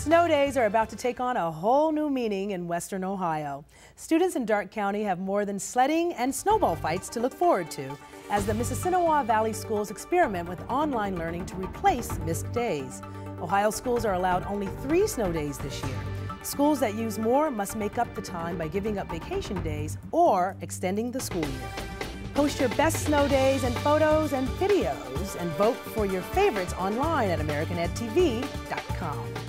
Snow days are about to take on a whole new meaning in Western Ohio. Students in Darke County have more than sledding and snowball fights to look forward to as the Mississinawa Valley schools experiment with online learning to replace missed days. Ohio schools are allowed only 3 snow days this year. Schools that use more must make up the time by giving up vacation days or extending the school year. Post your best snow days and photos and videos and vote for your favorites online at AmericanEdTV.com.